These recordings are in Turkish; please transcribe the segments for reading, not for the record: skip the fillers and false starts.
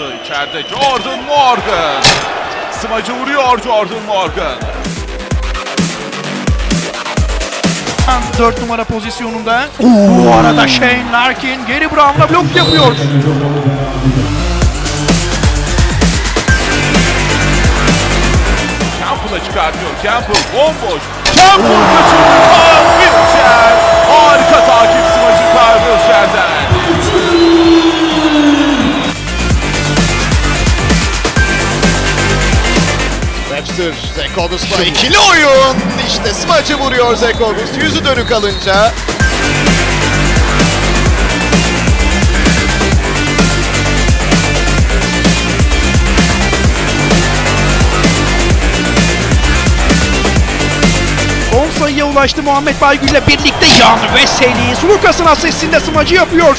aldı. İçeride Jordan Morgan. Smacı vuruyor Jordan Morgan. 4 numara pozisyonunda. Bu arada Shane Larkin Gary Brown'la blok yapıyor. Campbell'a çıkartıyor. Campbell bomboş. Campbell kaçırdı. Carl Wiltshire. Harika takip smacı Carl Wilshire'den. Webster, Zach August'la ikili oyun. İşte smacı vuruyor Zach August. Yüzü dönük alınca. Son sayıya ulaştı Muhammed Baygül ile birlikte Jan Veselis Lucas'ın asistinde smacı yapıyor.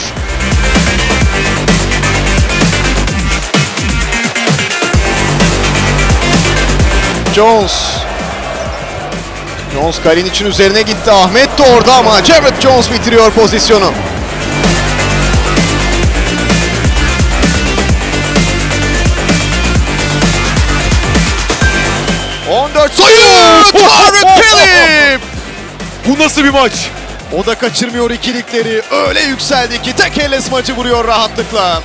Jones Kalinic'in üzerine gitti. Ahmet de orada ama Jared Jones bitiriyor pozisyonu. sayı! Tarık Phillip! Bu nasıl bir maç? O da kaçırmıyor ikilikleri. Öyle yükseldi ki tek elle smacı vuruyor rahatlıkla.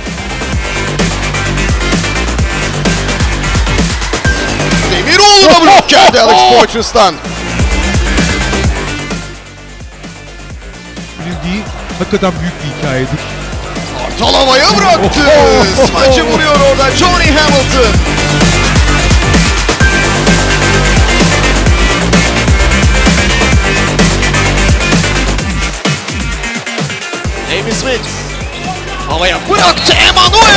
Demiroğlu da blok geldi Alex Poitras'tan. Bildiği hakikaten büyük bir hikayedir. Kartal havaya bıraktı. Smacı vuruyor orada Johnny Hamilton. Amy Smith havaya bıraktı. Emmanuel